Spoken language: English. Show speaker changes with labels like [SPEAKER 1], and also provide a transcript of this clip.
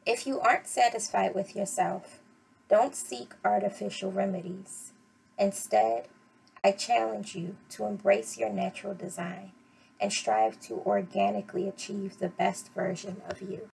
[SPEAKER 1] If you aren't satisfied with yourself, don't seek artificial remedies. Instead, I challenge you to embrace your natural design and strive to organically achieve the best version of you.